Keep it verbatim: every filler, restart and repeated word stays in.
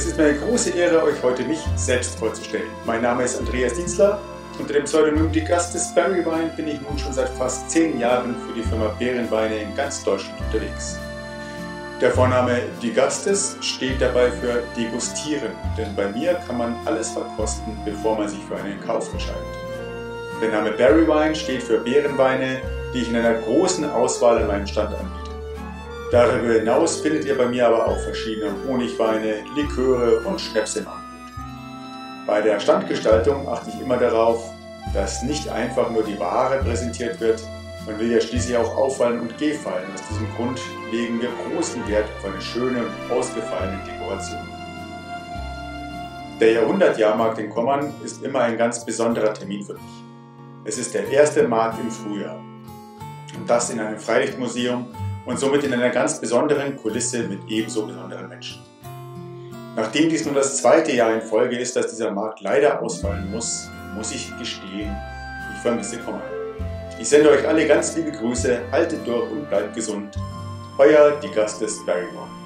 ist mir eine große Ehre, euch heute mich selbst vorzustellen. Mein Name ist Andreas Dienstler. Unter dem Pseudonym Die Gastes Barrywine bin ich nun schon seit fast zehn Jahren für die Firma Beerenweine in ganz Deutschland unterwegs. Der Vorname Die Gastes steht dabei für Degustieren, denn bei mir kann man alles verkosten, bevor man sich für einen Kauf entscheidet. Der Name Barrywine steht für Beerenweine, die ich in einer großen Auswahl an meinem Stand anbiete. Darüber hinaus findet ihr bei mir aber auch verschiedene Honigweine, Liköre und Schnäpse im Angebot. Bei der Standgestaltung achte ich immer darauf, dass nicht einfach nur die Ware präsentiert wird. Man will ja schließlich auch auffallen und gefallen. Aus diesem Grund legen wir großen Wert auf eine schöne und ausgefallene Dekoration. Der Jahrhundertjahrmarkt in Kommern ist immer ein ganz besonderer Termin für mich. Es ist der erste Markt im Frühjahr. Und das in einem Freilichtmuseum und somit in einer ganz besonderen Kulisse mit ebenso besonderen Menschen. Nachdem dies nun das zweite Jahr in Folge ist, dass dieser Markt leider ausfallen muss, muss ich gestehen, ich vermisse Kommern. Ich sende euch alle ganz liebe Grüße, haltet durch und bleibt gesund. Euer Die Gastes Barrywine.